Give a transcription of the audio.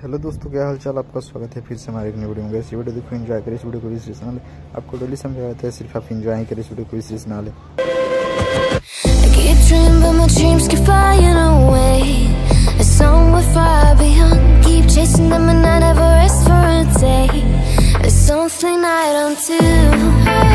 Hello दोस्तों, क्या हाल चाल। आपका स्वागत है फिर से हमारे एक नई वीडियो में। इस वीडियो देखो, एंजॉय करें। इस वीडियो को भी सीरीज ना ले, आपको डेली समझाया जाता है, सिर्फ आप एंजॉय करें। इस वीडियो को भी सीरीज ना ले। Something I don't do.